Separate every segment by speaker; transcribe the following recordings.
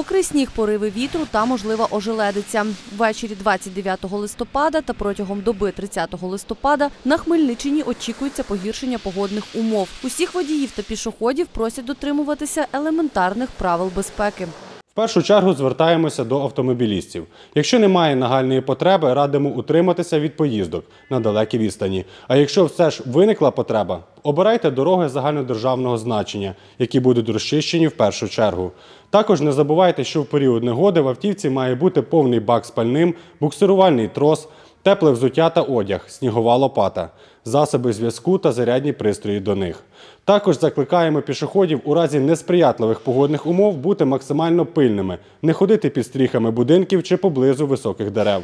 Speaker 1: Мокрий сніг, пориви вітру та можлива ожеледиця. Ввечері 29 листопада та протягом доби 30 листопада на Хмельниччині очікується погіршення погодних умов. Усіх водіїв та пішоходів просять дотримуватися елементарних правил безпеки.
Speaker 2: В першу чергу звертаємося до автомобілістів. Якщо немає нагальної потреби, радимо утриматися від поїздок на далекі відстані. А якщо все ж виникла потреба, обирайте дороги загальнодержавного значення, які будуть розчищені в першу чергу. Також не забувайте, що в період негоди в автівці має бути повний бак з пальним, буксирувальний трос, тепле взуття та одяг, снігова лопата, засоби зв'язку та зарядні пристрої до них. Також закликаємо пішоходів у разі несприятливих погодних умов бути максимально пильними, не ходити під стріхами будинків чи поблизу високих дерев.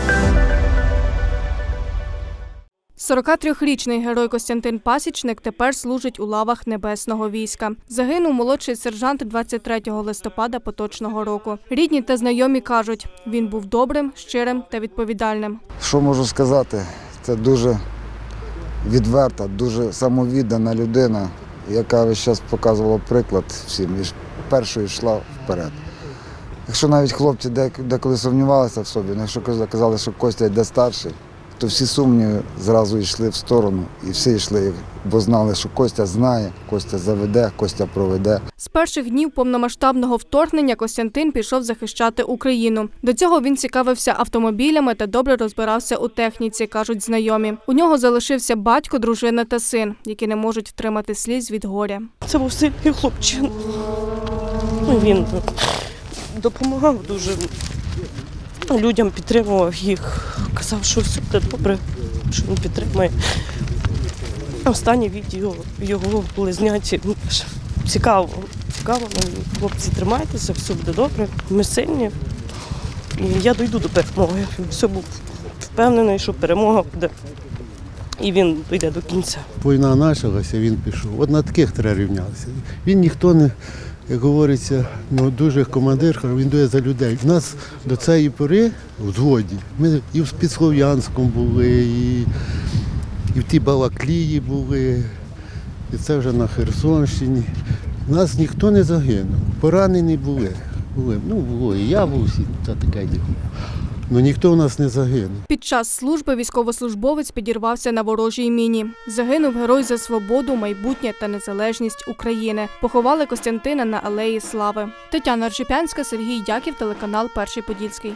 Speaker 3: 43-річний герой Костянтин Пасічник тепер служить у лавах Небесного війська. Загинув молодший сержант 23 листопада поточного року. Рідні та знайомі кажуть, він був добрим, щирим та відповідальним.
Speaker 4: Що можу сказати? Це дуже відверта, дуже самовіддана людина, яка весь час показувала приклад всім і першою йшла вперед. Якщо навіть хлопці деколи сумнівалися в собі, якщо казали, що Костя йде старший, то всі сумніви зразу йшли в сторону і всі йшли, бо знали, що Костя знає, Костя заведе, Костя проведе.
Speaker 3: З перших днів повномасштабного вторгнення Костянтин пішов захищати Україну. До цього він цікавився автомобілями та добре розбирався у техніці, кажуть знайомі. У нього залишився батько, дружина та син, які не можуть втримати сліз від горя.
Speaker 5: Це був сильний хлопчина. Він допомагав дуже людям, підтримував їх. Казав, що все буде добре, що він підтримує. Останні відео його були зняті. Цікаво. Хлопці, тримайтеся, все буде добре, ми сильні. І я дійду до перемоги. Все був впевнений, що перемога буде. І він дійде до кінця.
Speaker 6: Війна почалася, він пішов. От на таких треба рівнятися. Він ніхто не, як говориться, дуже командир, він дує за людей. У нас до цієї пори в згоді. Ми і в Спецслов'янському були, і в тій Балаклії були, і це вже на Херсонщині. У нас ніхто не загинув, поранені були. Було і я був, це таке діло. Але ніхто у нас не загинув.
Speaker 3: Під час служби військовослужбовець підірвався на ворожій міні. Загинув герой за свободу, майбутнє та незалежність України. Поховали Костянтина на Алеї Слави. Тетяна Ржепянська, Сергій Дяків, телеканал «Перший Подільський».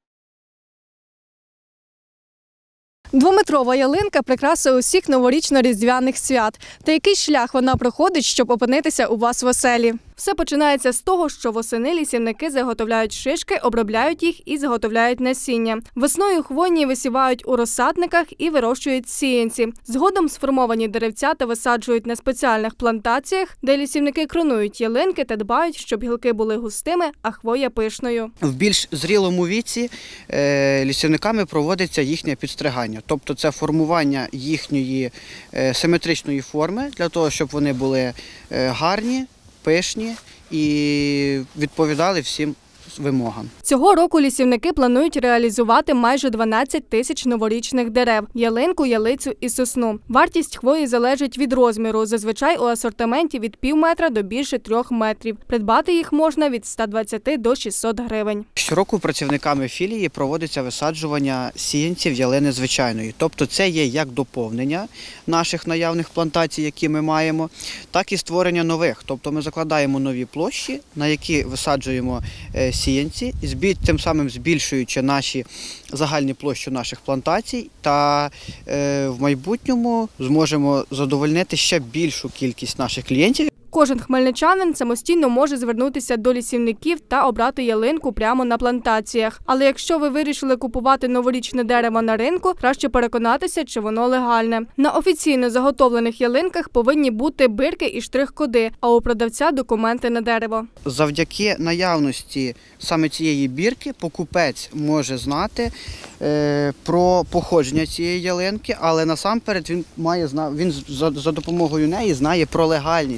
Speaker 3: Двометрова ялинка – прикраса усіх новорічно-різдвяних свят. Та який шлях вона проходить, щоб опинитися у вас в оселі? Все починається з того, що восени лісівники заготовляють шишки, обробляють їх і заготовляють насіння. Весною хвойні висівають у розсадниках і вирощують сіянці. Згодом сформовані деревця та висаджують на спеціальних плантаціях, де лісівники кронують ялинки та дбають, щоб гілки були густими, а хвоя пишною.
Speaker 7: В більш зрілому віці лісівниками проводиться їхнє підстригання. Тобто це формування їхньої симетричної форми, для того, щоб вони були гарні, пишні і відповідали всім вимогам.
Speaker 3: Цього року лісівники планують реалізувати майже 12 тисяч новорічних дерев – ялинку, ялицю і сосну. Вартість хвої залежить від розміру. Зазвичай у асортименті від пів метра до більше 3 метрів. Придбати їх можна від 120 до 600 гривень.
Speaker 7: Щороку працівниками філії проводиться висаджування сіянців ялини звичайної. Тобто це є як доповнення наших наявних плантацій, які ми маємо, так і створення нових. Тобто ми закладаємо нові площі, на які висаджуємо сіянці, тим самим збільшуючи загальні площі наших плантацій, та в майбутньому зможемо задовольнити ще більшу кількість наших клієнтів.
Speaker 3: Кожен хмельничанин самостійно може звернутися до лісівників та обрати ялинку прямо на плантаціях. Але якщо ви вирішили купувати новорічне дерево на ринку, краще переконатися, чи воно легальне. На офіційно заготовлених ялинках повинні бути бирки і штрих-коди, а у продавця – документи на дерево.
Speaker 7: Завдяки наявності саме цієї бірки покупець може знати про походження цієї ялинки, але насамперед він за допомогою неї знає про легальність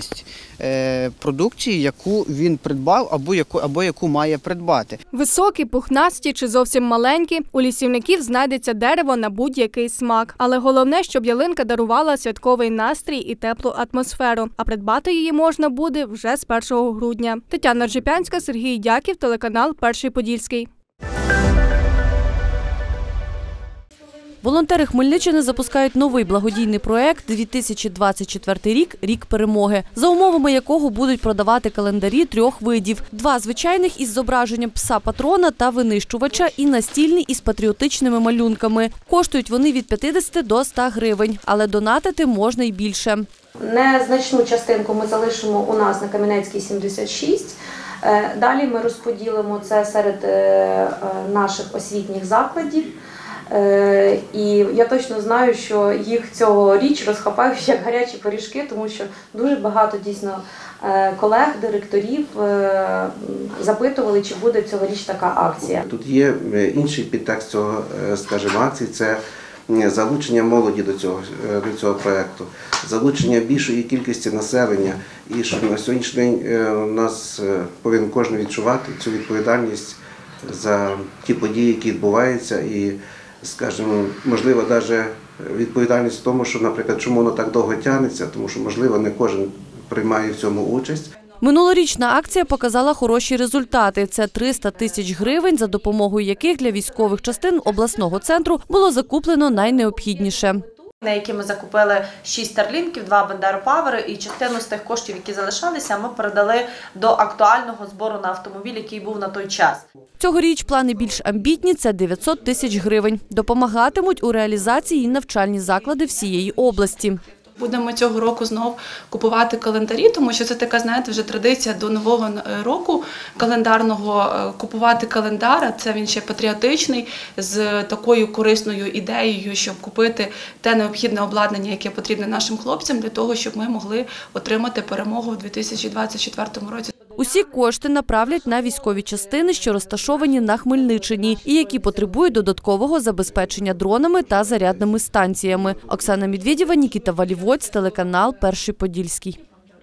Speaker 7: продукції, яку він придбав або яку має придбати.
Speaker 3: Високі, пухнасті чи зовсім маленькі, у лісівників знайдеться дерево на будь-який смак. Але головне, щоб ялинка дарувала святковий настрій і теплу атмосферу. А придбати її можна буде вже з 1 грудня. Тетяна Ржепянська, Сергій Дяків, телеканал «Перший Подільський».
Speaker 1: Волонтери Хмельниччини запускають новий благодійний проект «2024 рік – Рік перемоги», за умовами якого будуть продавати календарі 3 видів. 2 звичайних із зображенням пса-патрона та винищувача і настільні із патріотичними малюнками. Коштують вони від 50 до 100 гривень, але донатити можна й більше.
Speaker 8: Незначну частинку ми залишимо у нас на Кам'янецькій, 76. Далі ми розподілимо це серед наших освітніх закладів. І я точно знаю, що їх цьогоріч розхапають як гарячі пиріжки, тому що дуже багато дійсно колег, директорів запитували, чи буде цьогоріч така акція.
Speaker 9: Тут є інший підтекст цього, скажімо, акції – це залучення молоді до цього проєкту, залучення більшої кількості населення. І що на сьогоднішній день у нас повинен кожен відчувати цю відповідальність за ті події, які відбуваються. І, скажімо, можливо, навіть відповідальність в тому, що, наприклад, чому воно так довго тягнеться, тому що, можливо, не кожен приймає в цьому участь.
Speaker 1: Минулорічна акція показала хороші результати. Це 300 тисяч гривень, за допомогою яких для військових частин обласного центру було закуплено найнеобхідніше.
Speaker 10: На які ми закупили 6 старлінків, 2 бендеропавери, і частину з тих коштів, які залишалися, ми передали до актуального збору на автомобіль, який був на той час.
Speaker 1: Цьогоріч плани більш амбітні – це 900 тисяч гривень. Допомагатимуть у реалізації і навчальні заклади всієї області.
Speaker 11: Будемо цього року знов купувати календарі, тому що це така, знаєте, вже традиція до Нового року календарного купувати календар. Це він ще патріотичний, з такою корисною ідеєю, щоб купити те необхідне обладнання, яке потрібне нашим хлопцям, для того, щоб ми могли отримати перемогу у 2024 році.
Speaker 1: Усі кошти направлять на військові частини, що розташовані на Хмельниччині і які потребують додаткового забезпечення дронами та зарядними станціями. Оксана Медведєва, Нікіта Валівоць, телеканал «Перший Подільський».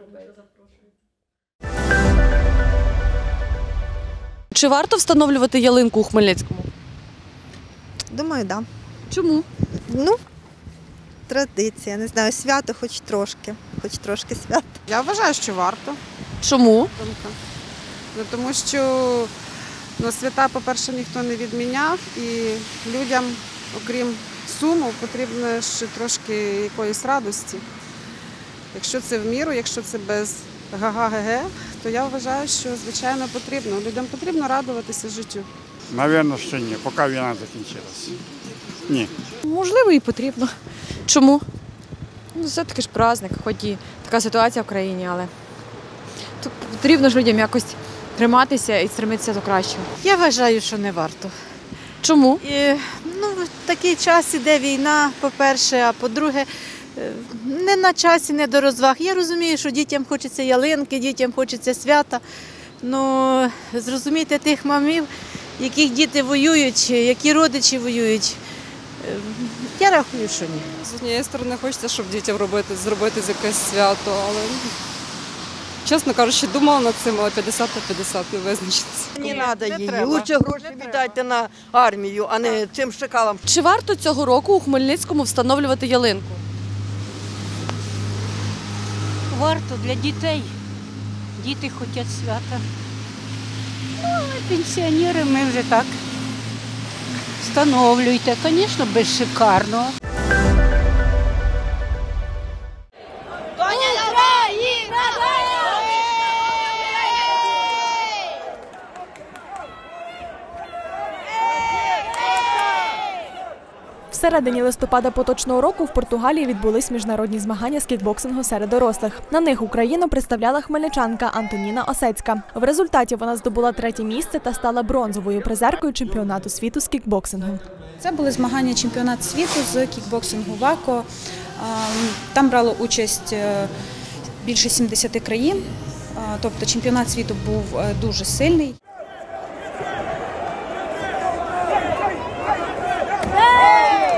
Speaker 1: Чи варто встановлювати ялинку у Хмельницькому?
Speaker 12: Думаю, так. Да.
Speaker 1: Чому?
Speaker 12: Ну, традиція, не знаю, свято хоч трошки свято.
Speaker 13: Я вважаю, що варто.
Speaker 1: Чому?
Speaker 13: Ну, тому що свята, по-перше, ніхто не відміняв, і людям, окрім суму, потрібно ще трошки якоїсь радості. Якщо це в міру, якщо це без га-га-ге-ге, то я вважаю, що, звичайно, потрібно. Людям потрібно радуватися життю.
Speaker 14: Навірно, що ні, поки війна закінчилася. Ні.
Speaker 15: Можливо, і потрібно.
Speaker 1: Чому?
Speaker 15: Ну, все-таки ж праздник, хоч і така ситуація в країні, але тут потрібно ж людям якось триматися і стремитися до кращого.
Speaker 16: Я вважаю, що не варто.
Speaker 1: Чому?
Speaker 16: В такий час іде війна, по-перше, а по-друге, не на часі, не до розваг. Я розумію, що дітям хочеться ялинки, дітям хочеться свята. Ну, зрозумійте тих мамів, яких діти воюють, які родичі воюють. Я рахую, що ні.
Speaker 17: З однієї сторони, хочеться, щоб дітям зробити якесь свято, але, чесно кажучи, думала над цим, але 50 на 50 не визначиться.
Speaker 18: Не треба її, лучше гроші віддайте на армію, а не цим шакалам.
Speaker 1: Чи варто цього року у Хмельницькому встановлювати ялинку?
Speaker 19: Варто для дітей. Діти хочуть свята. Ну, а пенсіонери ми вже так. Встановлюйте, звісно, без шикарного.
Speaker 3: В середині листопада поточного року в Португалії відбулись міжнародні змагання з кікбоксингу серед дорослих. На них Україну представляла хмельничанка Антоніна Осецька. В результаті вона здобула 3-є місце та стала бронзовою призеркою чемпіонату світу з кікбоксингу.
Speaker 20: Це були змагання чемпіонату світу з кікбоксингу ВАКО. Там брало участь більше 70 країн, тобто чемпіонат світу був дуже сильний.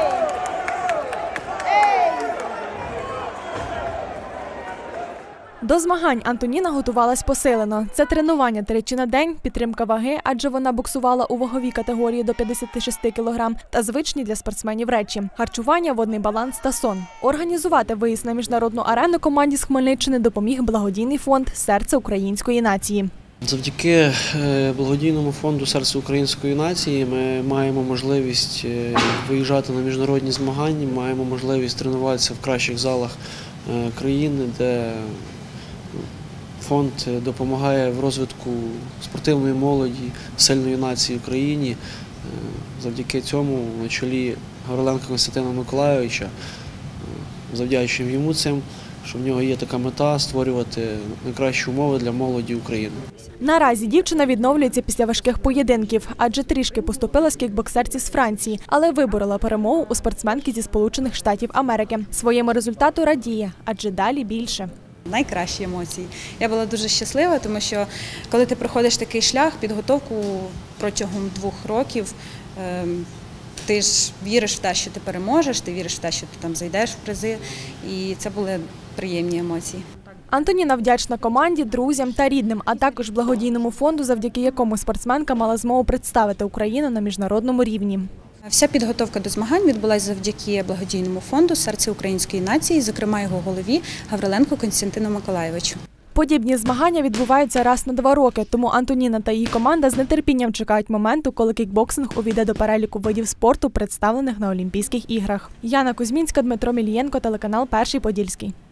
Speaker 1: До
Speaker 3: До змагань Антоніна готувалась посилено. Це тренування тричі на день, підтримка ваги, адже вона боксувала у ваговій категорії до 56 кг, та звичні для спортсменів речі – харчування, водний баланс та сон. Організувати виїзд на міжнародну арену команді з Хмельниччини допоміг благодійний фонд «Серце української нації».
Speaker 21: Завдяки благодійному фонду «Серце української нації» ми маємо можливість виїжджати на міжнародні змагання, маємо можливість тренуватися в кращих залах країни, де фонд допомагає в розвитку спортивної молоді, сильної нації в Україні. Завдяки цьому на чолі Гавриленка Костянтина Миколайовича, завдячуємо йому цим, що в нього є така мета – створювати найкращі умови для молоді України.
Speaker 3: Наразі дівчина відновлюється після важких поєдинків, адже трішки поступилась кікбоксерці з Франції, але виборола перемогу у спортсменки зі Сполучених Штатів Америки. Своєму результату радіє, адже далі більше.
Speaker 20: Найкращі емоції. Я була дуже щаслива, тому що коли ти проходиш такий шлях, підготовку протягом 2 років, ти ж віриш в те, що ти переможеш, ти віриш в те, що ти там зайдеш в призи, і це були приємні емоції.
Speaker 3: Антоніна вдячна команді, друзям та рідним, а також благодійному фонду, завдяки якому спортсменка мала змогу представити Україну на міжнародному рівні.
Speaker 20: Вся підготовка до змагань відбулася завдяки благодійному фонду «Серце української нації», зокрема його голові Гавриленку Костянтину Миколайовичу.
Speaker 3: Подібні змагання відбуваються раз на 2 роки, тому Антоніна та її команда з нетерпінням чекають моменту, коли кікбоксинг увійде до переліку видів спорту, представлених на Олімпійських іграх. Яна Кузьмінська, Дмитро Мілієнко, телеканал «Перший Подільський».